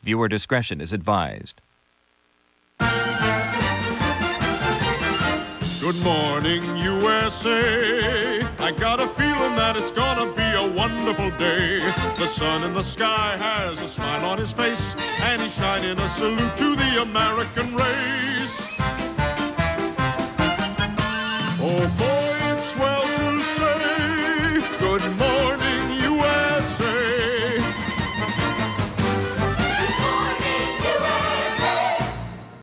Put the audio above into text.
Viewer discretion is advised. Good morning, USA. I got a feeling that it's gonna be a wonderful day. The sun in the sky has a smile on his face, and he's shining a salute to the American race. Oh boy, it's swell to say good morning.